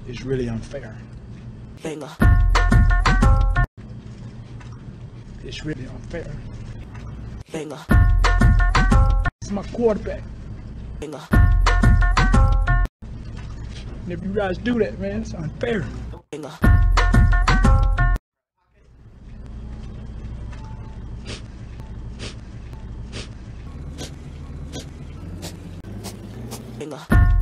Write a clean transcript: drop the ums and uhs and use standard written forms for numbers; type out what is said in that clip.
It's really unfair. Banger. It's really unfair. Banger. It's my quarterback. Banger. And if you guys do that, man, it's unfair. Banger. Banger.